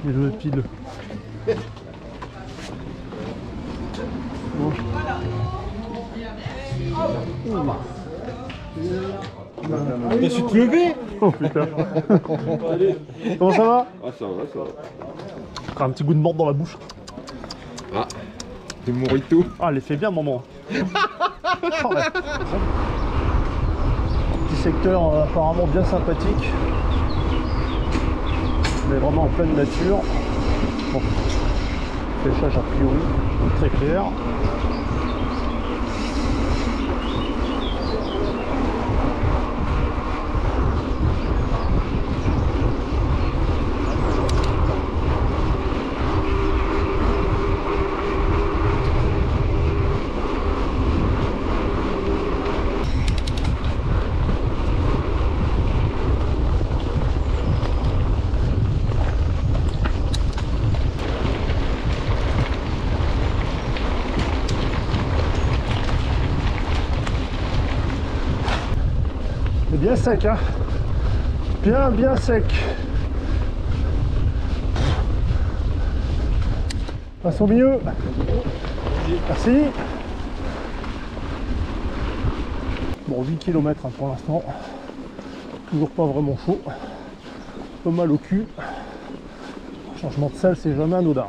le pile. Bon. T'as su te lever? Oh putain. Comment ça va? Ah ça va, ça va. Encore un petit goût de morte dans la bouche. Ah, des moritos. Ah, elle les fait bien, maman. Oh, ouais. Petit secteur apparemment bien sympathique. Mais vraiment en pleine nature. Bon. Pêchage a priori très clair. Bien sec, hein, bien sec. Passe au milieu. Merci. Bon, 8 km hein, pour l'instant. Toujours pas vraiment chaud. Un peu mal au cul. Changement de selle, c'est jamais anodin.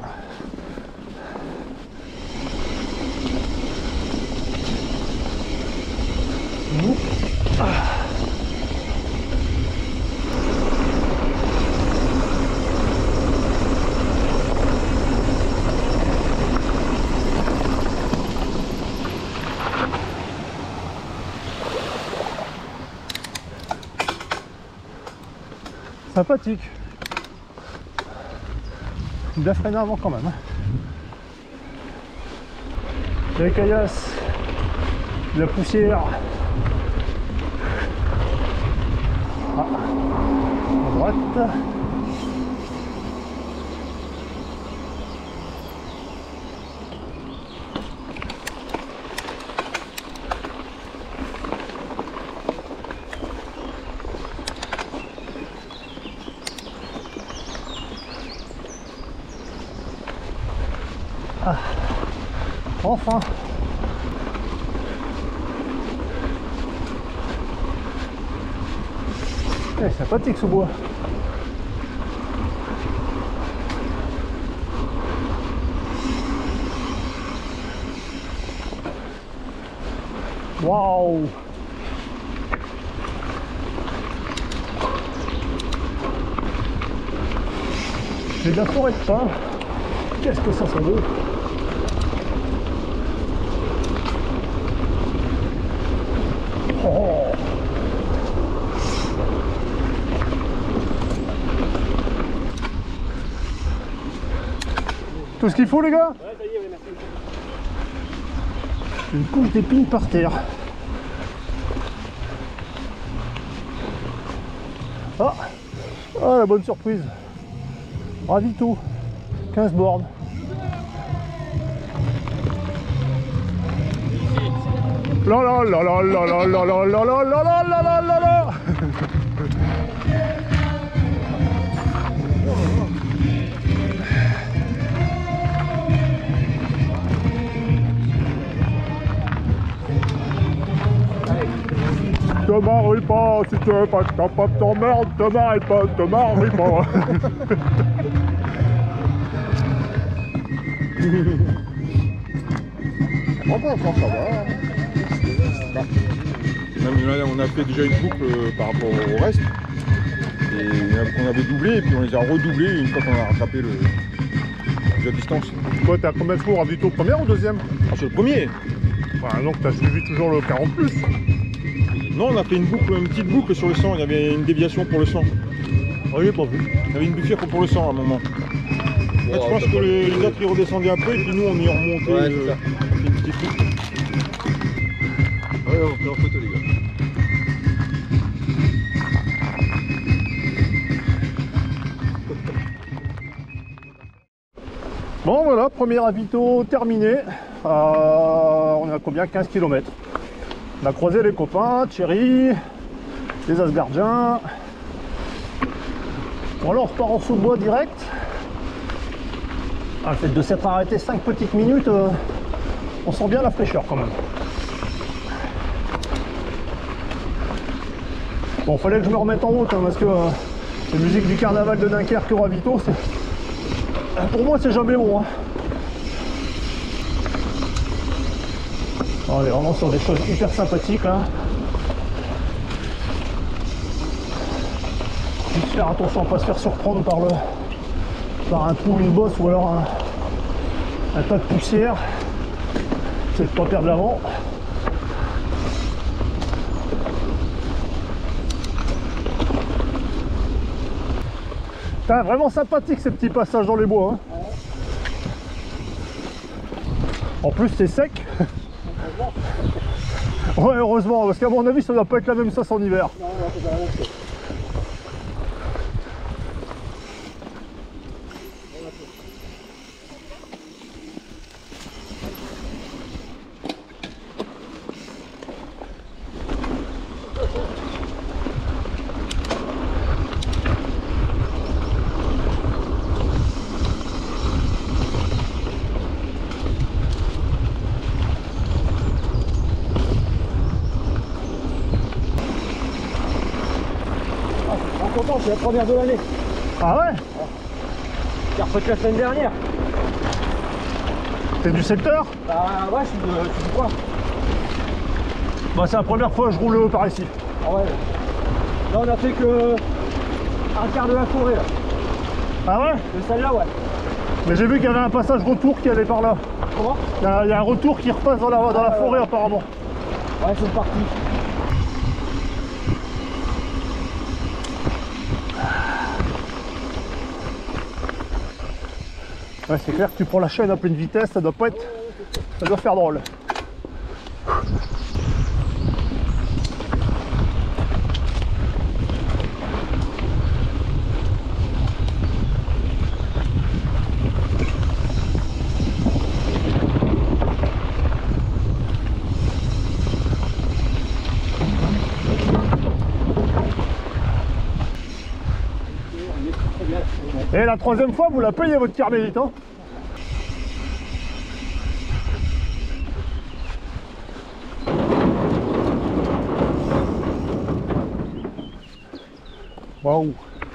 Sympathique. Bien freiné avant quand même. Les caillasses, la poussière. Ah, à droite. Ah, enfin. C'est sympathique ce bois. Waouh. J'ai de la forêt de pin. Qu'est-ce que ça sent beau. Oh. Tout ce qu'il faut les gars? Ouais, ça y est, merci. Une couche d'épines par terre. Ah, ah la bonne surprise. Ravito, 15 bornes. La la la la la la la la la la la la la la la. Te marie pas, si tu veux pas que ta pote t'emmerde, te marie pas, te marie pas. Oh bon, ça va. Même là, on a fait déjà une boucle par rapport au reste. Et on avait doublé et puis on les a redoublés une fois qu'on a rattrapé la distance. Toi, t'es à combien de fois? Ravito première ou deuxième? Ah, c'est le premier. Enfin, donc t'as suivi toujours le 40 plus. Non, on a fait une petite boucle sur le 100, il y avait une déviation pour le 100. Ah oui, pas vu. Il y avait une bouffure pour le 100 à un moment. En fait, je pense que les autres ils redescendaient un peu et puis nous on y remontait. Ouais, c'est ça. Une petite boucle. Ouais, on fait en photo les gars. Bon voilà, premier ravito terminé. On est à combien? 15 km. On a croisé les copains, Thierry, les Asgardiens. Bon alors on repart en sous-bois direct. Le fait de s'être arrêté 5 petites minutes, on sent bien la fraîcheur quand même. Bon, fallait que je me remette en route hein, parce que la musique du carnaval de Dunkerque au ravito, pour moi c'est jamais bon. Hein. On est vraiment sur des choses hyper sympathiques là. Juste faire attention à ne pas se faire surprendre par un trou, une bosse ou alors un tas de poussière. C'est de ne pas perdre l'avant. Vraiment sympathique ces petits passages dans les bois. Hein. En plus c'est sec. Ouais, heureusement, parce qu'à mon avis ça doit pas être la même sauce en hiver. C'est la première de l'année. Ah ouais? J'ai refait la semaine dernière. T'es du secteur? Bah ouais, je suis du coin. Bah c'est la première fois que je roule par ici. Ah ouais. Là on a fait que un quart de la forêt là. Ah ouais? De celle-là ouais. Mais j'ai vu qu'il y avait un passage retour qui allait par là. Comment? Il y a un retour qui repasse dans la forêt apparemment. Ouais, c'est parti. Ouais, c'est clair que tu prends la chaîne à pleine vitesse, ça doit pas être... ça doit faire drôle. Et la troisième fois, vous la payez votre carmélite, hein? Waouh!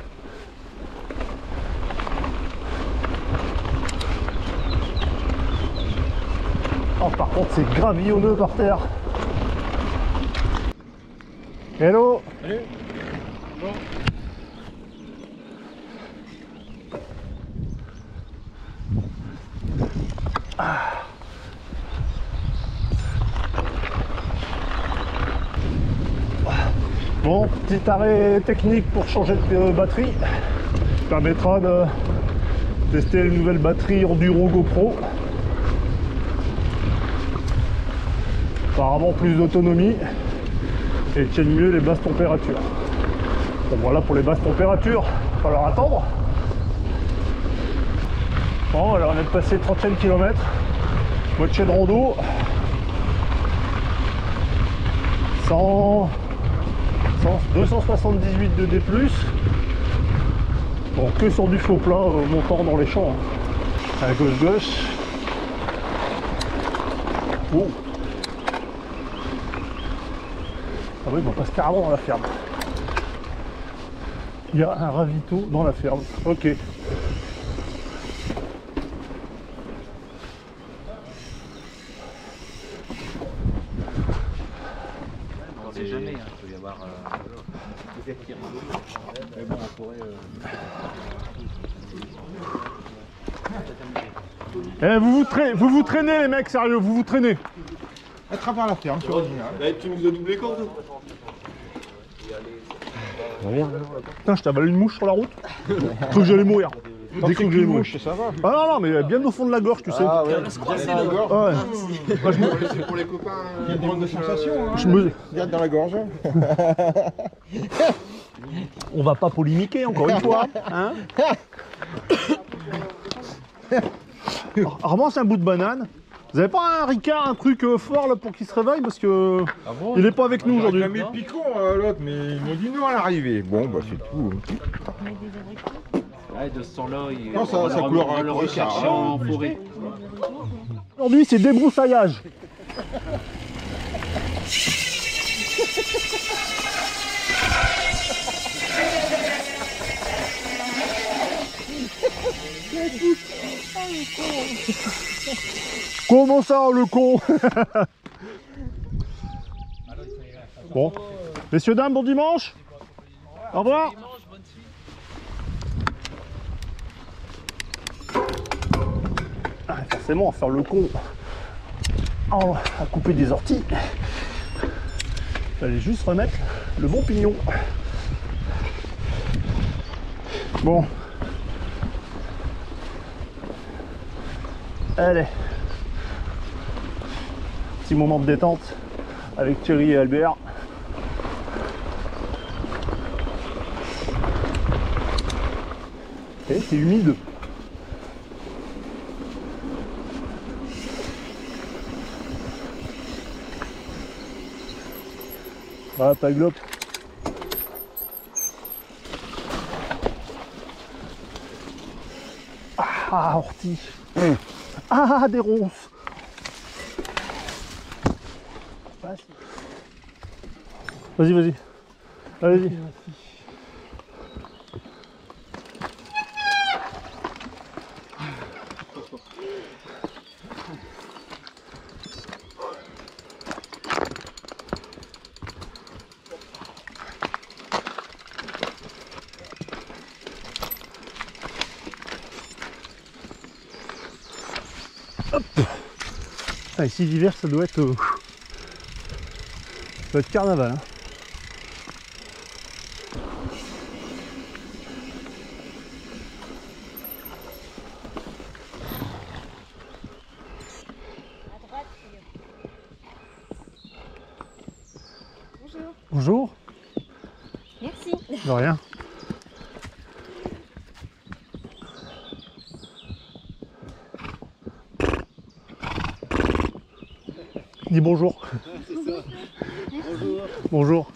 Oh, par contre, c'est gravillonneux par terre. Hello! Salut. Bon. Bon, petit arrêt technique pour changer de batterie. Ça permettra de tester une nouvelle batterie Enduro GoPro. Apparemment plus d'autonomie et tiennent mieux les basses températures. Bon voilà pour les basses températures, il va falloir attendre. Bon, alors on est passé 30e kilomètre, moitié de rando. 278 de D+. Bon, que sur du faux plat montant dans les champs. Hein. À gauche. Oh. Ah oui, on passe carrément dans la ferme. Il y a un ravito dans la ferme. Ok. On ne sait jamais, il peut y avoir mais bon, on pourrait vous vous traînez les mecs, sérieux, vous vous traînez. À travers la ferme, c'est original. tu nous as doublé quand toi? Putain, je t'avale une mouche sur la route. J'ai cru que j'allais mourir. J'ai cru que j'allais mourir. Ça va. Ah non, mais bien au fond de la gorge, tu sais. Ah ouais, bien dans la gorge. Ouais. Moi, C'est pour les copains. Il y a une drôle de sensation. Hein. je me... Regarde dans la gorge. On va pas polémiquer encore une fois. Hein. Ramasse un bout de banane. Vous avez pas un Ricard, un truc fort là pour qu'il se réveille parce que il est pas avec nous aujourd'hui. Il a mis le picon l'autre, mais ils m'ont dit non à l'arrivée. Bon bah c'est tout. Ouais, de ce temps-là, Non, ça couleur on le recherche en forêt. Aujourd'hui, c'est débroussaillage. Comment ça, le con? Bon, messieurs, dames, bon dimanche. Au revoir. Ah, forcément, à faire le con, à couper des orties, il fallait juste remettre le bon pignon. Bon. Allez. Petit moment de détente avec Thierry et Albert. Et c'est humide. Ah, pas globe. Ah, ortie. Ah, des ronces. Vas-y, vas-y. Allez-y. Hop. Ah, ici l'hiver ça doit être carnaval hein. Bonjour. Bonjour. Merci. De rien. Dis bonjour. Bonjour. Bonjour.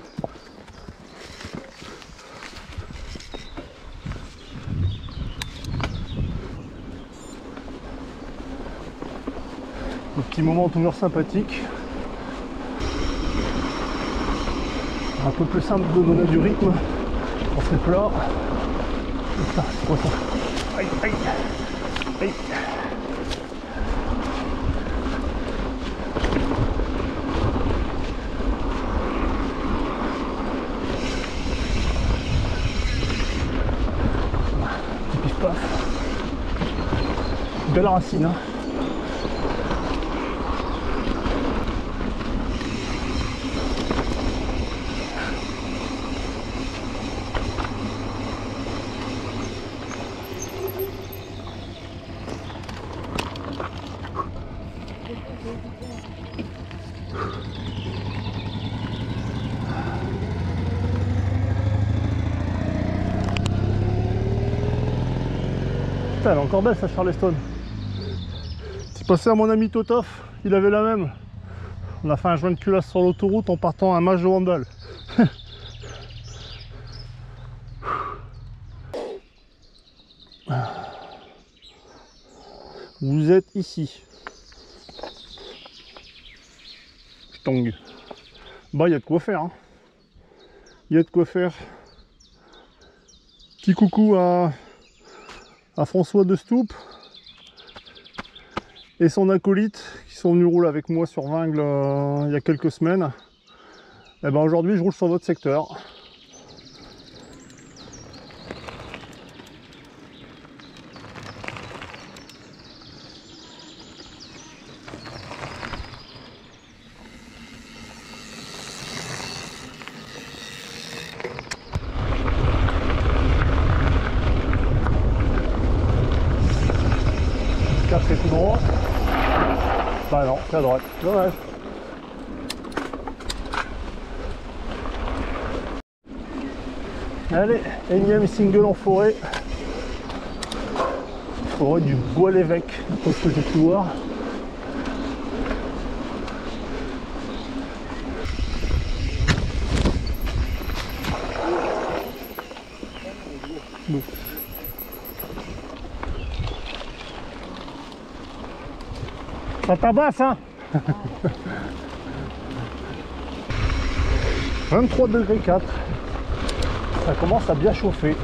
Un petit moment toujours sympathique. Un peu plus simple de donner du rythme dans ces plats. Putain, c'est quoi ça? Aïe, aïe, aïe. Belle racine hein. Putain, elle est encore belle sa Charleston. C'est passé à mon ami Totof, il avait la même. On a fait un joint de culasse sur l'autoroute en partant à un match de handball. Vous êtes ici. Tong. Bah, il y a de quoi faire. Il y a de quoi faire. Petit coucou à François de Stoup et son acolyte qui sont venus rouler avec moi sur Vingles il y a quelques semaines. Et ben aujourd'hui je roule sur votre secteur. C'est tout droit. Bah non, c'est à droite. Dommage. Allez, énième single en forêt. Forêt du Bois-l'Évêque, pour ce que j'ai pu voir. Bon. Ça tabasse, hein. 23 degrés 4. Ça commence à bien chauffer.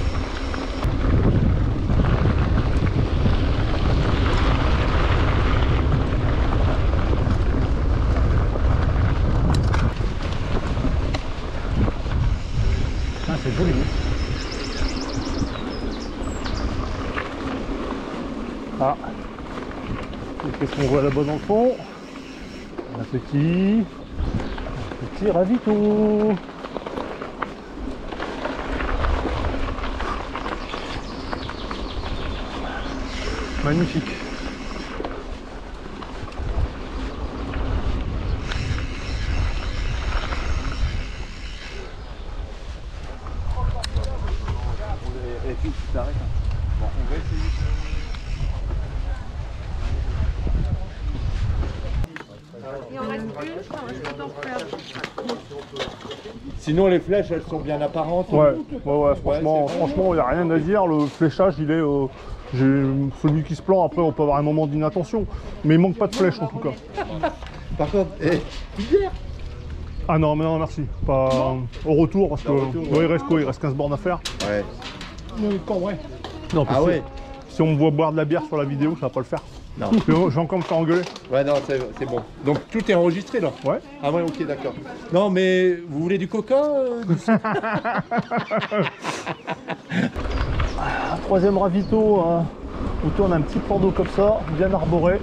Ah, c'est joli. Ah. Qu'est-ce qu'on voit là-bas dans le fond? Un petit ravito. Magnifique. Il en reste plus, on reste dans le fer. Sinon, les flèches, elles sont bien apparentes. Ouais, franchement, il n'y a rien à dire. Le fléchage, il est. Celui qui se plante, après, on peut avoir un moment d'inattention. Mais il manque pas de flèches en tout cas. Par contre, Ah non, mais non, merci. Pas au retour, parce que. Il reste quoi? Il reste 15 bornes à faire. Ouais. Non, Ah ouais. Si on me voit boire de la bière sur la vidéo, ça va pas le faire. Non. Je vais encore me faire engueuler. Ouais, non, c'est bon. Donc tout est enregistré là? Ouais. Ah ouais, ok, d'accord. Non, mais vous voulez du coca Troisième ravito, où tourne un petit plan d'eau comme ça, bien arboré.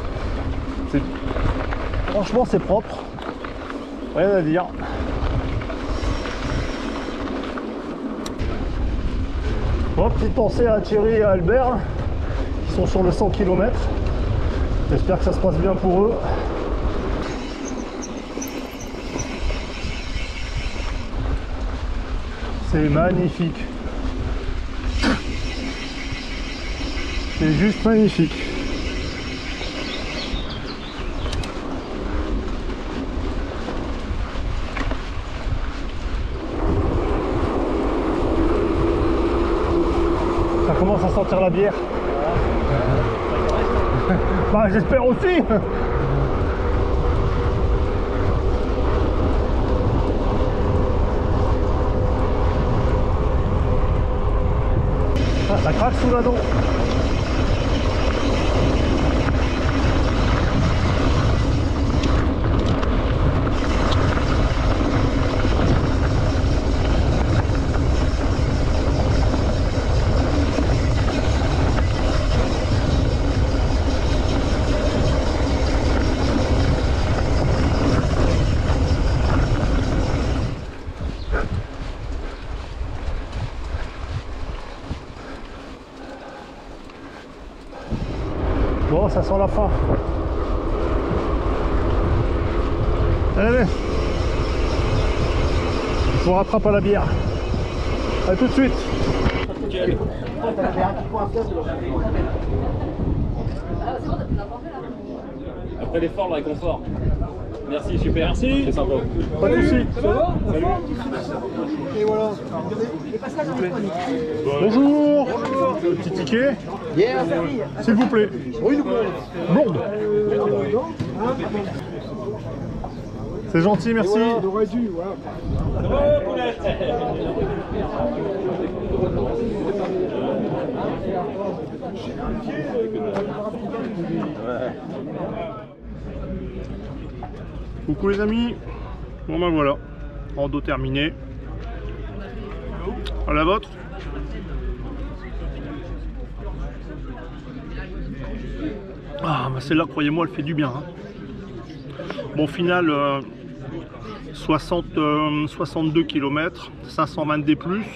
Franchement, c'est propre. Rien à dire. Bon, petite pensée à Thierry et à Albert, qui sont sur le 100 km. J'espère que ça se passe bien pour eux. C'est magnifique. C'est juste magnifique. Ça commence à sentir la bière. Bah, j'espère aussi. Ah, ça craque sous la dent. Bon, ça sent la fin. Allez, je vous rattrape à la bière. A tout de suite. Après l'effort, le réconfort. Merci, super. Merci. C'est sympa. Pas de soucis. Et voilà. Bonjour. Petit ticket. S'il vous plaît. Blonde. C'est gentil, merci. On aurait dû, voilà. Coucou les amis. Bon ben voilà. Rando terminé. À la vôtre. Ah bah celle-là, croyez-moi, elle fait du bien. Hein. Bon, final 62 km, 520 D+,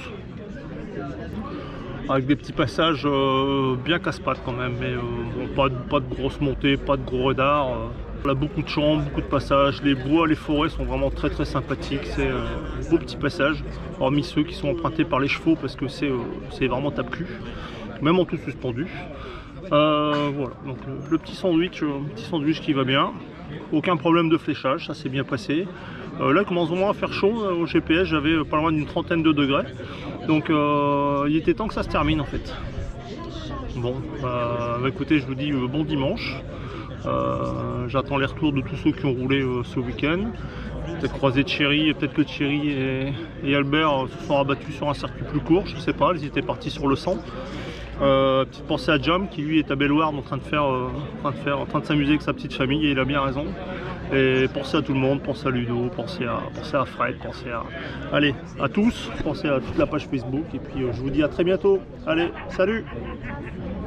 avec des petits passages bien casse-pattes quand même, mais bon, pas de grosses montées, pas de gros radars. On a beaucoup de champs, beaucoup de passages, les bois, les forêts sont vraiment très sympathiques, c'est un beau petit passage, hormis ceux qui sont empruntés par les chevaux parce que c'est vraiment tape-cul, même en tout suspendu. Voilà, donc le petit sandwich qui va bien, aucun problème de fléchage, ça s'est bien passé. Là il commence vraiment à faire chaud au GPS, j'avais pas loin d'une trentaine de degrés, donc il était temps que ça se termine en fait. Bon, écoutez, je vous dis bon dimanche. J'attends les retours de tous ceux qui ont roulé ce week-end. Peut-être croiser Thierry, et peut-être que Thierry et Albert se sont rabattus sur un circuit plus court, je ne sais pas, ils étaient partis sur le 100. Petite pensée à Jam qui lui est à Bellewaerde en train de s'amuser avec sa petite famille, et il a bien raison. Et pensez à tout le monde, pensez à Ludo, pensez à Fred, pensez à tous, pensez à toute la page Facebook, et puis je vous dis à très bientôt. Allez, salut!